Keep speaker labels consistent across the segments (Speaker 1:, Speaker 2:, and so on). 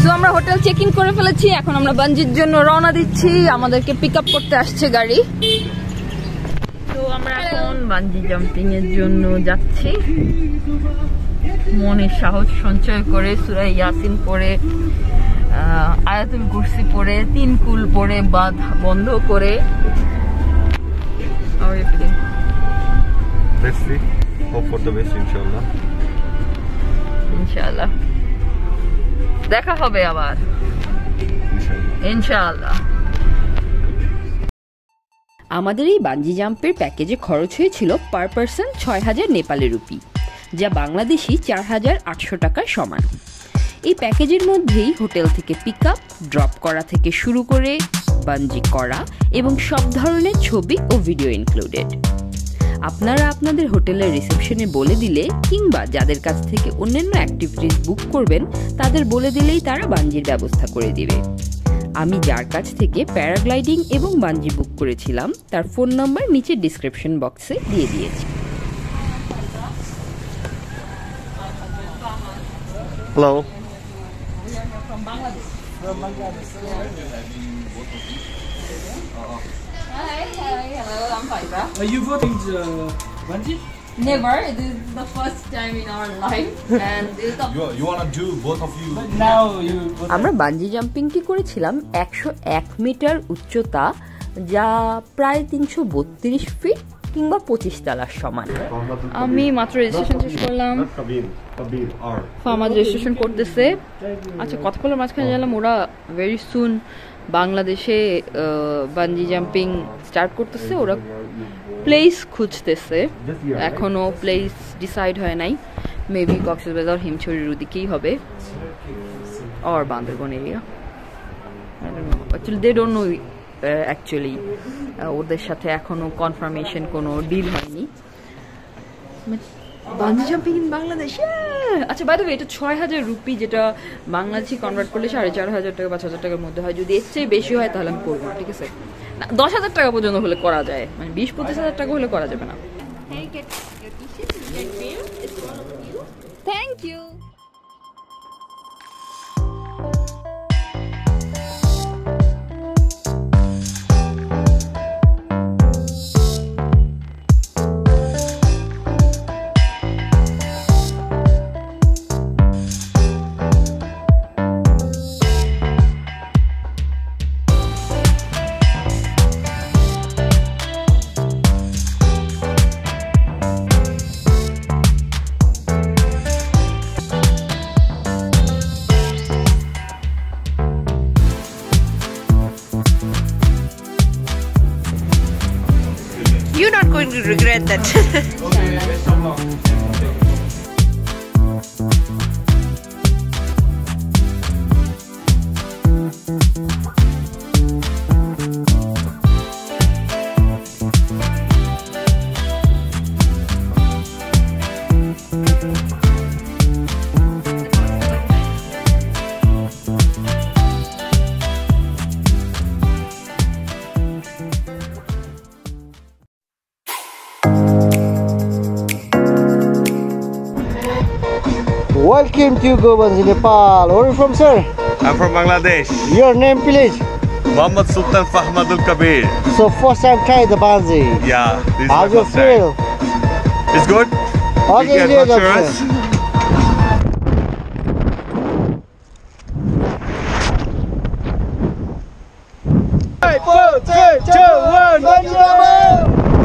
Speaker 1: So আমরা hotel check in করে ফেলেছি, এখন আমরা বাঞ্জির জন্য রওনা দিচ্ছি। আমাদেরকে পিক আপ করতে আসছে গাড়ি। তো আমরা এখন বাঞ্জি জাম্পিং এর জন্য যাচ্ছি। মনে সাহস সঞ্চয় করে সূরা ইয়াসিন পড়ে, আয়াতুল কুরসি পড়ে, 3 কুল পড়ে, বাঁধ বন্ধ করে। How are you feeling?
Speaker 2: Let's see. Hope for the best, inshallah.
Speaker 1: ইনশাআল্লাহ দেখা হবে আবার, ইনশাআল্লাহ। আমাদের এই বাঞ্জি জাম্পের প্যাকেজে খরচ হয়েছিল পার পারসন ৬,০০০ নেপালি রুপি, যা বাংলাদেশি ৪,৮০০ টাকার সমান। এই প্যাকেজের মধ্যেই হোটেল থেকে পিক আপ, ড্রপ করা থেকে শুরু করে বাঞ্জি করা এবং সব ধরনের ছবি ও ভিডিও ইনক্লুডেড। আপনারা আপনাদের হোটেলের রিসেপশনে বলে দিলে কিংবা যাদের কাছ থেকে অন্যান্য অ্যাক্টিভিটিস বুক করবেন তাদের বলে দিলেই তারা বাঞ্জির ব্যবস্থা করে দিবে। আমি যার কাছ থেকে প্যারাগ্লাইডিং এবং বাঞ্জি বুক করেছিলাম তার ফোন নাম্বার নিচে ডিসক্রিপশন বক্সে দিয়ে দিয়েছি।
Speaker 2: Hello.
Speaker 3: From Bangladesh.
Speaker 1: Hi, hello, I'm Faiza.
Speaker 3: You voting Bungy?
Speaker 1: Never, it is the first time in our life and this is the
Speaker 2: You wanna do both of you?
Speaker 3: But now you.
Speaker 1: আমরা bungee জাম্পিংটি করেছিলাম 101 metre উচ্চতা, যা প্রায় 332 fit কিংবা 25 তলার সমান। আমি মাত্র রেজিস্ট্রেশন শেষ করলাম, আমাদের রেজিস্ট্রেশন করতেছে। আচ্ছা, কথা বলার মাঝখানে জানলাম ওরা ভেরি সুন বাংলাদেশে বাঞ্জি জাম্পিং স্টার্ট করতেছে। ওরা প্লেস খুঁজতেছে, এখনো প্লেস ডিসাইড হয় নাই। মেবি কক্সবাজার হিমছড়ির ওদিকেই হবে, or Bandarban area. They don't know actually, ওদের সাথে এখনো কনফার্মেশন কোনো ডিল হয়নি। Bungee jumping in Bangladesh. আচ্ছা, বাই দ্য ওয়ে, এটা ৬,০০০ রুপি, যেটা বাংলাদেশি কনভার্ট করলে 4,৫০০ টাকা 5,০০০ টাকার মধ্যে হয়। যদি এর চেয়ে বেশি হয় তাহলে আমি করবো না, ঠিক আছে? না, 10,০০০ টাকা পর্যন্ত হলে করা যায়, মানে 20-25,০০০ টাকা হলে করা যাবে না। Thank you.
Speaker 4: You're not going to regret that.
Speaker 5: Welcome to Bungy, Nepal. Where are you from, sir?
Speaker 2: I'm from Bangladesh.
Speaker 5: Your name, please?
Speaker 2: Muhammad Sultan Fahmadul Kabir.
Speaker 5: So first time try the Bungy.
Speaker 2: Yeah, this
Speaker 5: How
Speaker 2: is
Speaker 5: do
Speaker 2: my
Speaker 5: you
Speaker 2: first
Speaker 5: feel?
Speaker 2: time. It's good.
Speaker 5: Okay,
Speaker 2: Big
Speaker 5: good,
Speaker 2: adventurous.
Speaker 5: okay. 4, 3, 2, 1, Bungy jumping!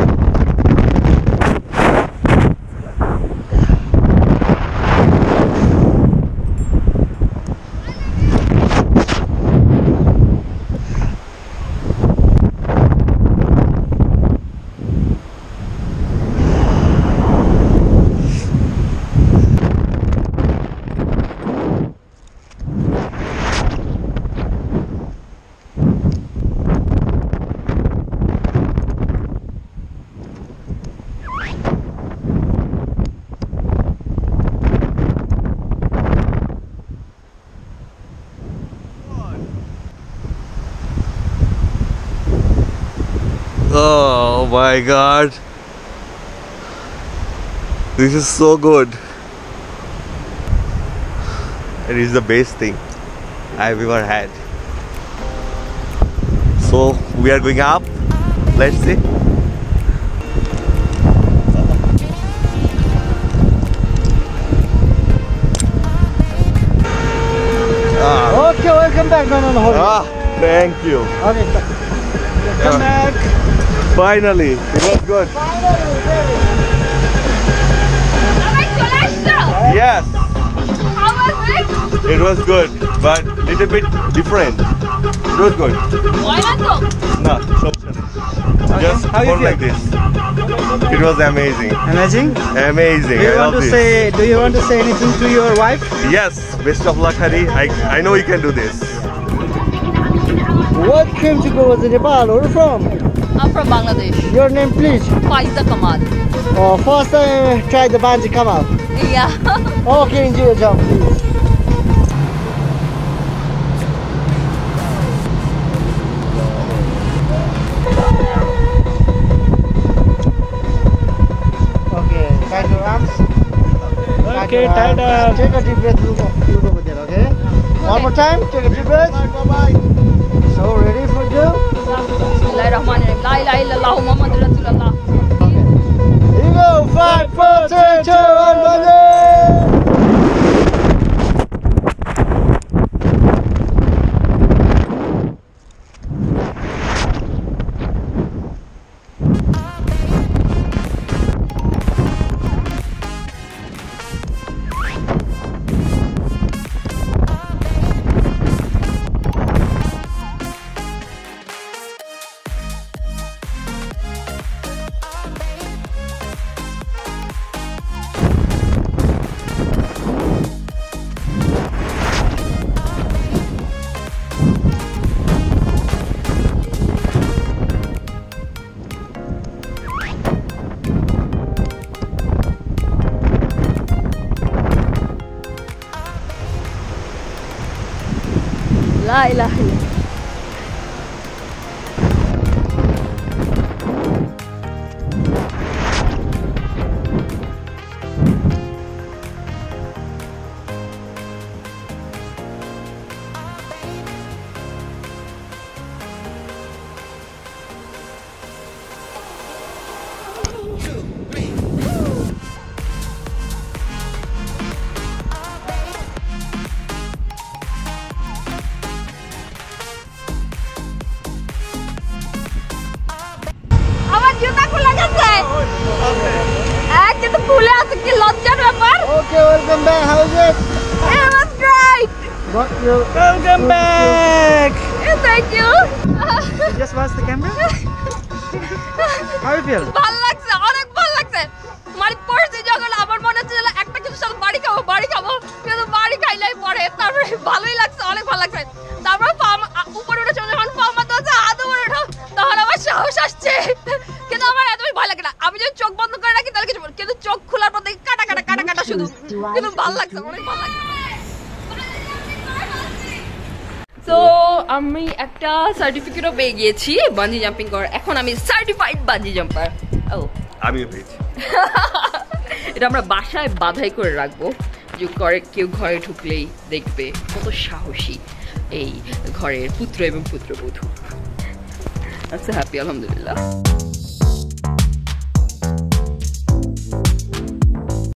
Speaker 2: Oh my god. This is so good. It is the best thing. I've ever had. So we are going up. Let's see.
Speaker 5: Okay, welcome back. No.
Speaker 2: Thank you.
Speaker 5: Okay, come back.
Speaker 2: Finally, it was good. Yes,
Speaker 4: How was it?
Speaker 2: it was good, but little bit different. It was good.
Speaker 4: Why not go?
Speaker 2: No, just
Speaker 5: How you
Speaker 2: more
Speaker 5: feel?
Speaker 2: like this. It was amazing.
Speaker 5: Amazing.
Speaker 2: Amazing.
Speaker 5: Do you
Speaker 2: I
Speaker 5: want
Speaker 2: love
Speaker 5: to
Speaker 2: this.
Speaker 5: say anything to your wife?
Speaker 2: Yes, best of luck, Hari. I know you can do this.
Speaker 5: Welcome to go to Nepal. Where are you from?
Speaker 4: I'm from Bangladesh.
Speaker 5: Your name, please.
Speaker 4: Faiza Kamal.
Speaker 5: First time try the Bungee Kamal.
Speaker 4: Yeah.
Speaker 5: Okay, enjoy your jump, please. Okay, tight your arms.
Speaker 3: Okay, tight up.
Speaker 5: Take a deep breath, look over there, okay? One more time, take a deep breath. So, ready for you?
Speaker 4: Bismillahirrahmanirrahim. La ilaha illallah Muhammadur Rasulullah.
Speaker 5: Okay. Here you go, 5, 4, 3, 2, 1, Bungy!
Speaker 4: La ilaha illallah.
Speaker 5: Okay, welcome back. How is it?
Speaker 4: It was great.
Speaker 5: Welcome back.
Speaker 4: Thank you.
Speaker 5: Just watch the camera. How you feel?
Speaker 4: ভাল লাগছে, অনেক ভাল লাগছে। মানে পড়ছি যখন আমার মনে হচ্ছে যে একটা কিছু সাথে বাড়ি খাবো কিন্তু বাড়ি খাইলাই পরে তারপরে ভালোই লাগছে, অনেক ভালো লাগছে। তারপর উপরে উঠে চলে যখন পামা তো হাত উপরে উঠো তখন আমার সাহস আসছে, কিন্তু আমার একদমই ভয় লাগে না। আমি যদি চোখ বন্ধ করে রাখি তাহলে কিছু, কিন্তু চোখ খোলার পর দেখি কাটা শুধু, কিন্তু ভালো লাগছে, অনেক ভালো লাগছে। তো আমি একটা সার্টিফিকেটও পেয়ে গিয়েছি বাঞ্জি জাম্পিং করার। এখন আমি সার্টিফাইড বাঞ্জি জাম্পার। ও
Speaker 2: আমিও পেয়েছি।
Speaker 4: এটা আমরা বাসায় বাধাই করে রাখবো, যে করে কেউ ঘরে ঢুকলেই দেখবে কত সাহসী এই ঘরের পুত্র এবং পুত্রবধূ। আচ্ছা, হ্যাপি, আলহামদুলিল্লাহ।